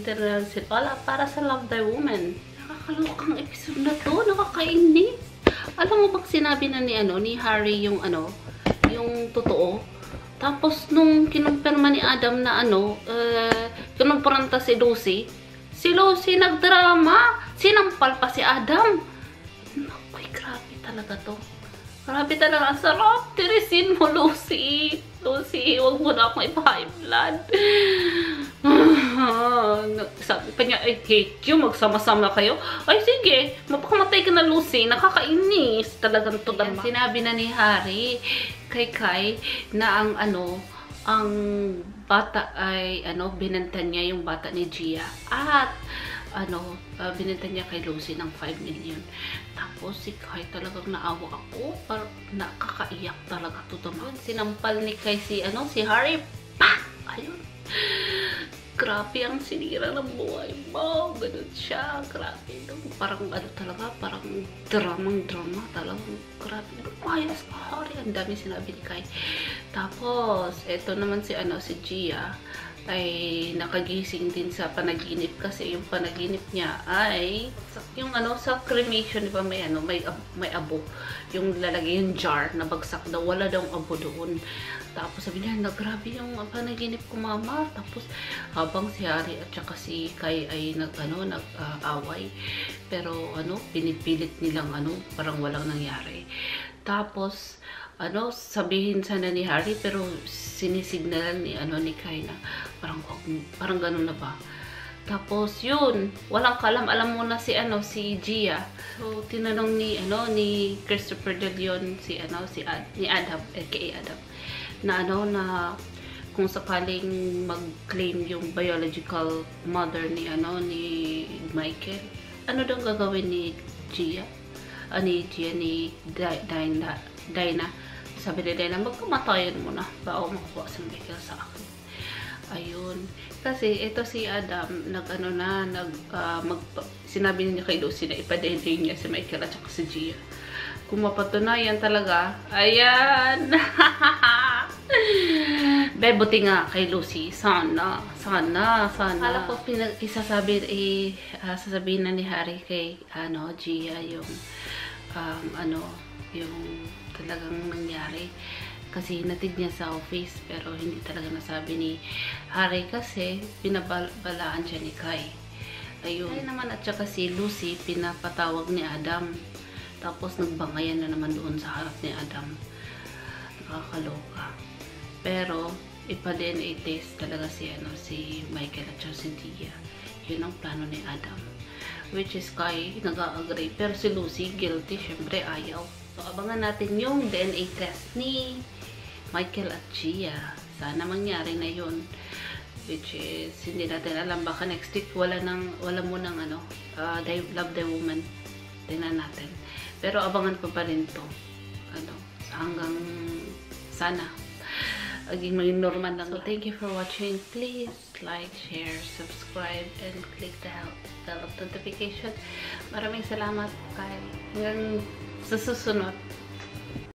nandito na lang sila para sa Love Thy Woman. Nakakalokang episode na to, nakakainis. Alam mo bang sinabi na ni Harry yung yung totoo? Tapos nung kinumpirma ni Adam na kinumpiranta si Lucy nagdrama, sinampal pa si Adam. Naku, grabe talaga to. Grabe talaga, ang sarap. Tirisin mo, Lucy. Lucy, huwag mo na akong ipa-high blood. Sabi pa niya, I hate you, magsama-sama kayo. Ay, sige, mapakamatay ka na, Lucy. Nakakainis. Talagang to. Sinabi na ni Harry kay Kai na ang bata ay, binantan niya yung bata ni Gia. At, binenta niya kay Lucy ng 5 million. Tapos si Kai talagang naawa ako. Parang nakakaiyak talaga to naman. Sinampal ni Kai si Harry. Pak! Ayun. Grabe ang sinira ng buhay mo. Ganun siya. Grabe. Parang talaga. Parang drama talagang. Grabe. Lumayas ka, Harry. Ang dami sinabi ni Kai. Tapos, eto naman si Gia ay nakagising din sa panaginip kasi yung panaginip niya ay yung sa cremation, di ba, may abo, yung lalagay yung jar na bagsak daw, wala daw abo doon. Tapos sabi niya, grabe yung panaginip ko, mama. Tapos habang si Harry at saka si Kai ay nag-away, pero pinipilit nilang parang walang nangyari. Tapos sabihin sana ni Harry, pero sinisignalan ni Kai na parang ganun na ba. Tapos yun, walang kalam, alam mo na si Gia. So tinanong ni Christopher De Leon ni Adam, aka Adam, na kung sakaling mag-claim yung biological mother ni Michael, ano daw gagawin ni Gia? Ni Dinah. Sabi ni Dinah, magkamatayan mo na bago makuha si Michael sa akin. Ayun. Kasi ito si Adam, sinabi niya kay Lucy na ipa-DNA niya si Michael at saka si Gia. Kung mapatunayan talaga, ayan. Bebuti nga kay Lucy. Sana. Alam ko, sasabihin na ni Harry kay Gia yung yung talagang nangyari. Kasi natid niya sa office, pero hindi talaga nasabi ni Harry kasi pinabalaan siya ni Kai. Ayun. Ay naman, at saka si Lucy pinapatawag ni Adam. Tapos nagbangayan na naman doon sa harap ni Adam. Nakakaloka. Pero ipa-DNA test talaga si Michael at saka si Gia. Yun ang plano ni Adam. Which is Kai nag-a-agree. Pero si Lucy, guilty. Syempre, ayaw. So, abangan natin yung DNA test ni Michael at Gia. Sana mangyari na yun. Which is, hindi natin alam. Baka next week, wala mo ng Love Thy Woman. Tingnan natin. Pero abangan ko pa rin to. Hanggang sana. Maging normal lang. So, thank you for watching. Please like, share, subscribe, and click the bell of notification. Maraming salamat. Hanggang sa susunod.